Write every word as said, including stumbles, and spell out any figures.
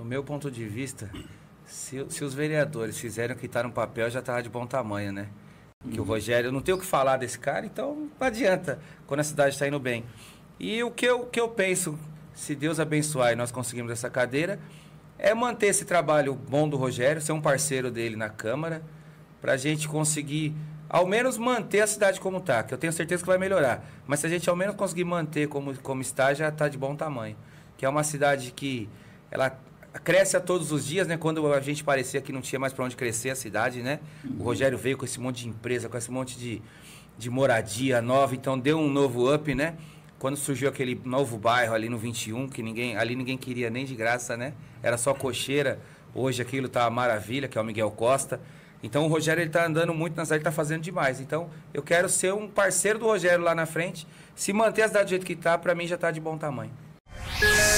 meu ponto de vista, se, se os vereadores fizeram o que está no papel, já estava de bom tamanho, né? Que o Rogério, eu não tenho o que falar desse cara, então não adianta quando a cidade está indo bem. E o que eu, que eu penso, se Deus abençoar e nós conseguimos essa cadeira, é manter esse trabalho bom do Rogério, ser um parceiro dele na Câmara, para a gente conseguir, ao menos, manter a cidade como está, que eu tenho certeza que vai melhorar. Mas se a gente ao menos conseguir manter como, como está, já está de bom tamanho. Que é uma cidade que ela cresce a todos os dias, né? Quando a gente parecia que não tinha mais para onde crescer a cidade, né? Uhum. O Rogério veio com esse monte de empresa, com esse monte de, de moradia nova, então deu um novo up, né? Quando surgiu aquele novo bairro ali no vinte e um, que ninguém, ali ninguém queria nem de graça, né? Era só cocheira. Hoje aquilo tá uma maravilha, que é o Miguel Costa. Então o Rogério, ele tá andando muito na cidade, ele tá fazendo demais. Então eu quero ser um parceiro do Rogério lá na frente. Se manter a cidade do jeito que tá, para mim já tá de bom tamanho.